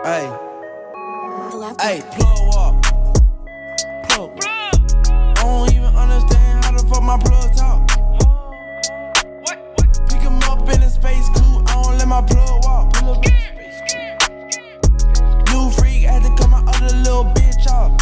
Hey, hey, plug walk. Plug. I don't even understand how the fuck my plug talk. Pick him up in a space coupe, I don't let my plug walk. New freak, had to cut my other little bitch off.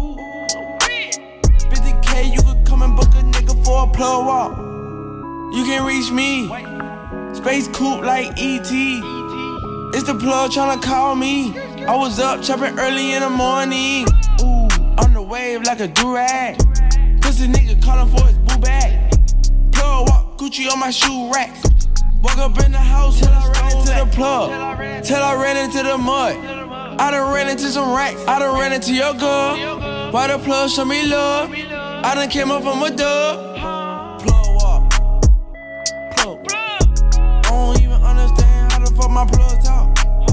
50K, you could come and book a nigga for a plug walk. You can reach me, space coupe like E.T. It's the plug tryna call me. I was up chopping early in the morning. Ooh, on the wave like a do-rag. Pussy nigga calling for his boo bag. Plug walk, Gucci on my shoe racks. Walk up in the house till I ran into the plug. Till I ran into the mud. I done ran into some racks. I done ran into your girl. Why the plug show me love? I done came up from a dub. Plug walk. Plug. I don't even understand how the fuck my plug talk.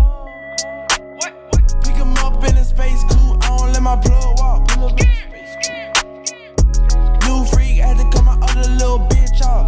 Pick him up in a space coupe, I don't let my plug walk. New freak, had to cut my other little bitch off.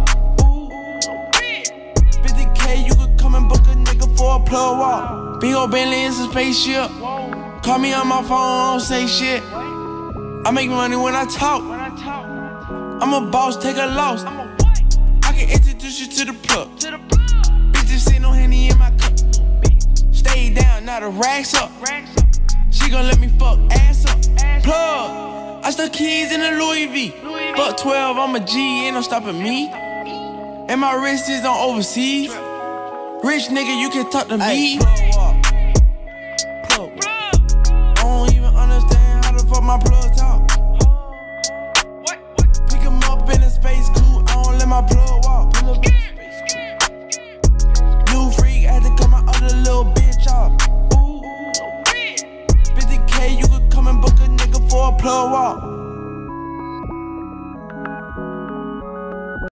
50K, you could come and book a nigga for a plug walk. Big ol' Bentley, it's a spaceship. Call me on my phone, I don't say shit. I make money when I talk. I'm a boss, take a loss. I can introduce you to the plug. Bitches sitting on Henny in my cup. Stay down, now the racks up. She gon' let me fuck ass up. Plug, I stuck keys in the Louis V. Fuck 12, I'm a G, ain't no stopping me. And my wrist is on overseas. Rich nigga, you can talk to me. Plug. I don't even understand how the fuck my plug talk. Pick him up in a space coupe, I don't let my plug walk. New freak, had to cut my other little bitch off. 50K, you could come and book a nigga for a plug walk.